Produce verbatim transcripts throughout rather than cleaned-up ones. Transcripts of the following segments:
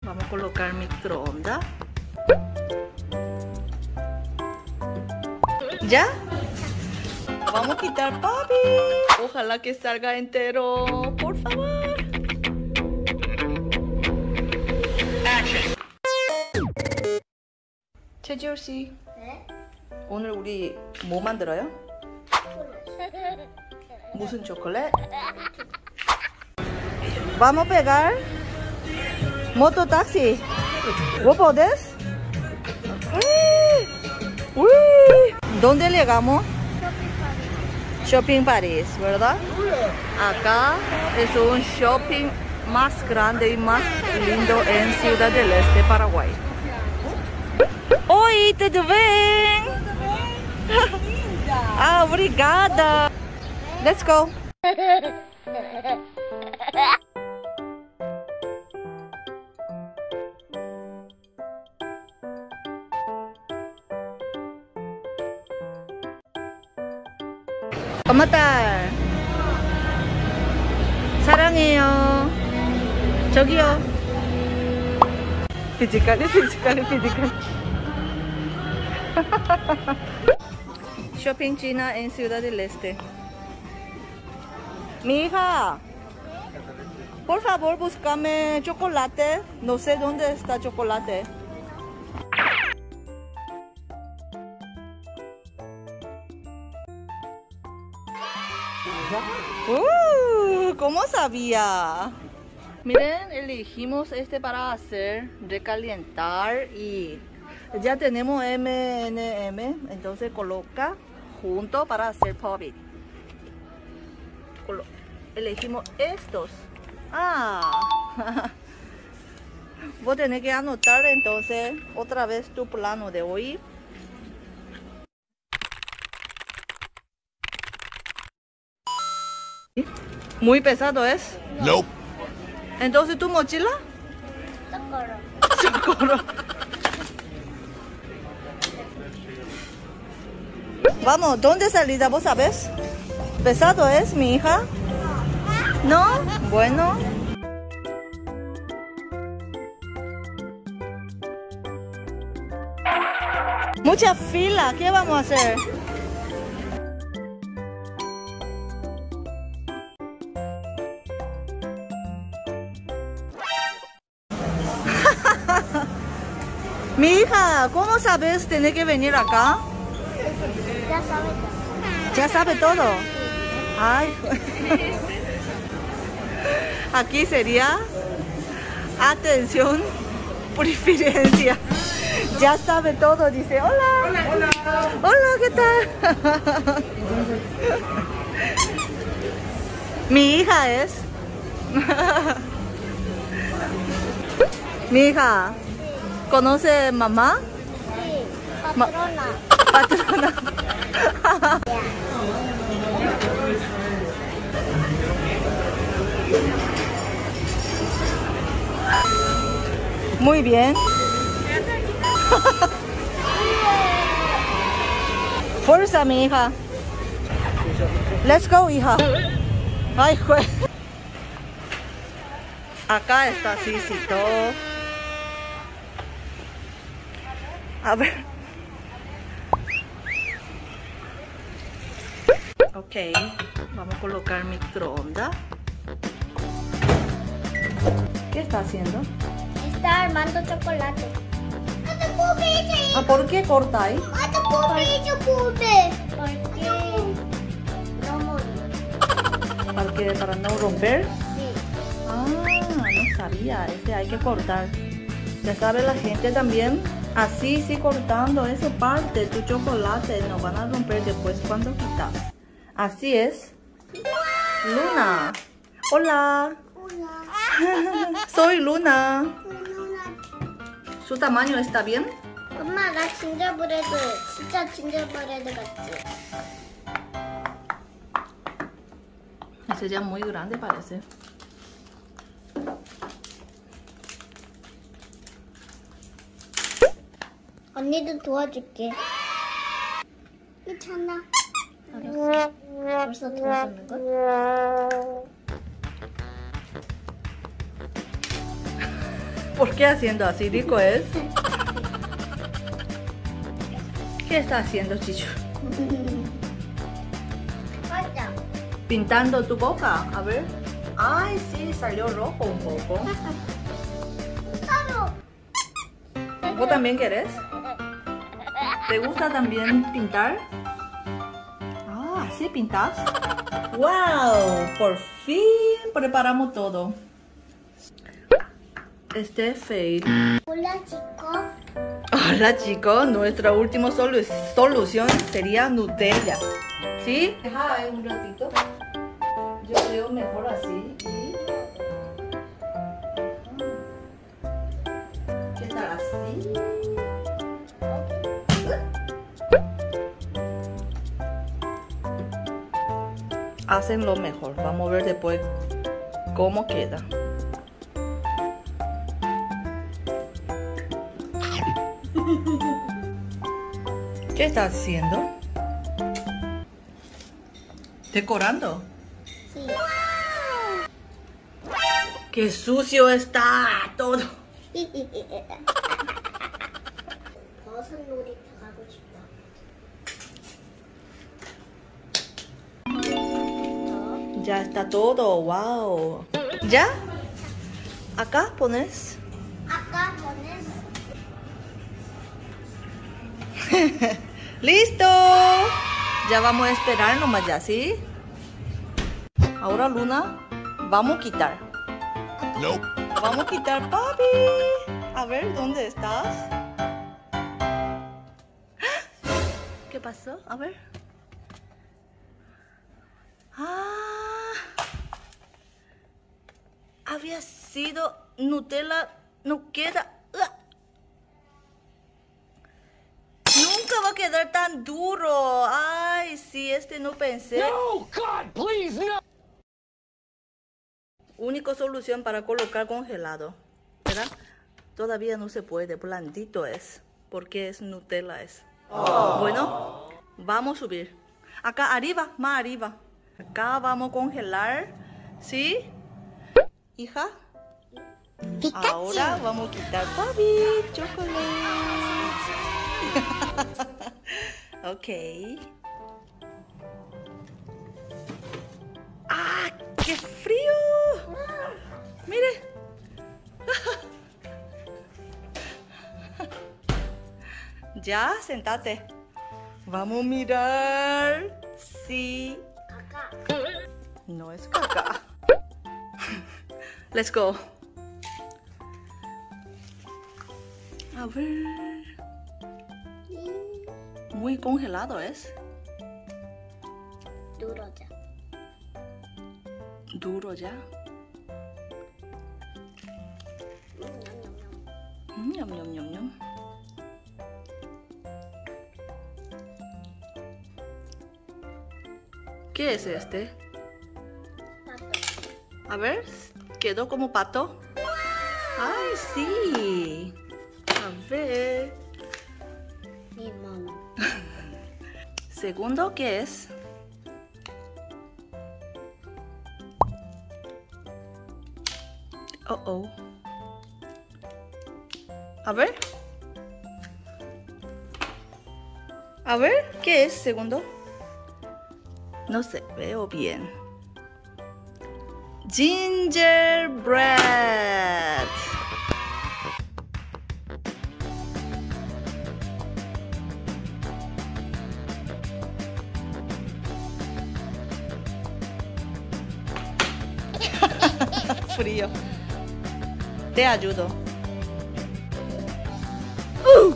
Vamos a colocar microondas. ¿Ya? Vamos a quitar papi. Ojalá que salga entero, por favor. 최지호 씨, 네? 오늘 우리 뭐 만들어요? 무슨 초콜릿? Vamos a pegar mototaxi. ¿Vos podés? Uy. ¿Dónde llegamos? Shopping Paris, ¿verdad? Acá es un shopping más grande y más lindo en Ciudad del Este, Paraguay. Oi, tudo bem? Ah, obrigada. Let's go. 엄마 딸 사랑해요. 저기요. 피지컬이 피지컬이 피지컬. Shopping China en Ciudad del Este. Mi hija, por favor búscame chocolate. No sé dónde está chocolate. Uh, ¿cómo sabía? Miren, elegimos este para hacer recalentar y ya tenemos eme ene eme, entonces coloca junto para hacer pop-it. Elegimos estos. Ah, vos tenés que anotar entonces otra vez tu plano de hoy. Muy pesado es. No. Entonces tu mochila. Socorro. Socorro. Vamos, ¿dónde salida? ¿Vos sabés? ¿Pesado es, mi hija? ¿No? Bueno. Mucha fila, ¿qué vamos a hacer? Mi hija, ¿cómo sabes tener que venir acá? Ya sabe todo. ¿Ya sabe todo? Ay. Aquí sería atención, preferencia. Ya sabe todo, dice hola. Hola, hola. Hola, ¿qué tal? Mi hija es. Mi hija, ¿conoce mamá? Sí, patrona. Patrona. Muy bien. Fuerza, mi hija. Let's go, hija. Ay, jue. Acá está Sisito. A ver. Ok, vamos a colocar microondas. ¿Qué está haciendo? Está armando chocolate. No te pude. Ah, ¿por qué corta ahí? No te pude, yo pude. Porque no morí. ¿Para qué? ¿Para no romper? Sí. Ah, no sabía. Este hay que cortar. Ya sabe la gente también. Así, sí, cortando esa parte, tu chocolate, no van a romper después cuando quitas. Así es. Luna. Hola. Hola. Soy Luna. ¿Su tamaño está bien? 엄마 나 진저브레드 진짜 진저브레드 같지? Ese ya muy grande parece. 언니도 도와줄게. 괜찮아. 알았어. 벌써 도와주는 거? ¿Por qué haciendo así, rico es? ¿Qué está haciendo, Chicho? Otra. Pintando tu boca, a ver. Ay, sí, salió rojo un poco. Claro. ¿Vos también querés? ¿Te gusta también pintar? Ah, ¿sí pintas? ¡Wow! Por fin preparamos todo. Este es fail. Hola, chicos. Hola chicos, nuestra última solu solución sería Nutella. ¿Sí? Deja ahí un ratito. Yo creo mejor así. Y... ¿qué tal así? Hacen lo mejor. Vamos a ver después cómo queda. ¿Qué estás haciendo? ¿Decorando? Sí. ¡Qué sucio está todo! 버섯 놀이터 가고 싶다. Ya está todo, wow. ¿Ya? Acá pones. 아까 보냈어. ¡Listo! Ya vamos a esperar nomás ya, ¿sí? Ahora Luna, vamos a quitar. Nope. Vamos a quitar, papi. A ver, ¿dónde estás? ¿Qué pasó? A ver. Ah, había sido Nutella, no queda. ¡Ugh! Nunca va a quedar tan duro. Ay, sí, este no pensé. No, God, please, no. Única solución para colocar congelado, ¿verdad? Todavía no se puede, blandito es, porque es Nutella es. Oh. Bueno, vamos a subir. Acá arriba, más arriba. Acá vamos a congelar, ¿sí? Hija. Pikachu. Ahora vamos a quitar papi, chocolate. Ok. ¡Ah! ¡Qué frío! Mire. Ya, sentate. Vamos a mirar si... 아까. no es caca. Let's go. A ver. Muy congelado es. 누러져. Duro ya. 음, 냠냠냠. Ñam, ñam, ñam, ñam. ¿Qué es este? 나도. A ver, quedó como pato. ¡Ay, sí! A ver. 네 맘. Segundo, ¿qué es? Oh, oh. A ver. A ver, ¿qué es segundo? No sé, veo bien. Gingerbread. Frío. Te ayudo. ¡Uh!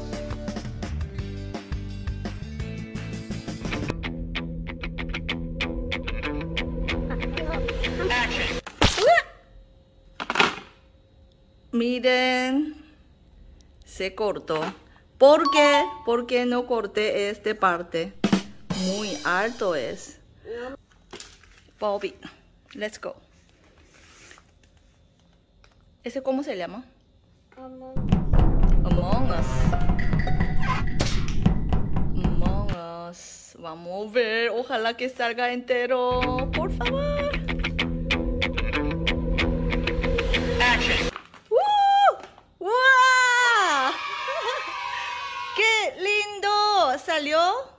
Miren, se cortó. ¿Por qué? Porque no corté esta parte. Muy alto es. Bobby, let's go. ¿Ese cómo se llama? 어머. Among Us. Among Us. Vamos a ver. Ojalá que salga entero. Por favor. Action. ¡Woo! salió?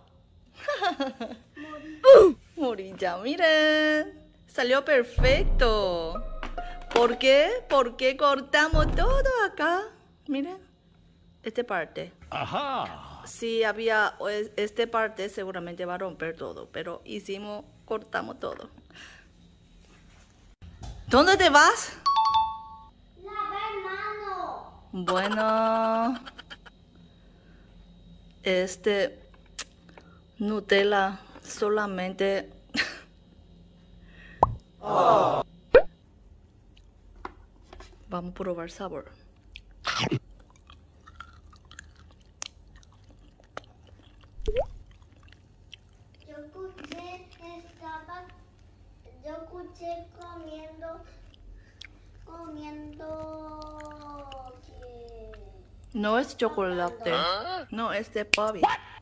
Morilla, miren. Salió perfecto. ¿Por qué? Porque cortamos todo acá. Miren. Esta parte. Ajá. Si había es- este parte, seguramente va a romper todo. Pero hicimos, cortamos todo. ¿Dónde te vas? Lavar mano. Bueno. Este Nutella solamente. Vamos a probar sabor. Yo escuché, estaba, yo escuché comiendo, comiendo que... No es chocolate. No es de Bobby.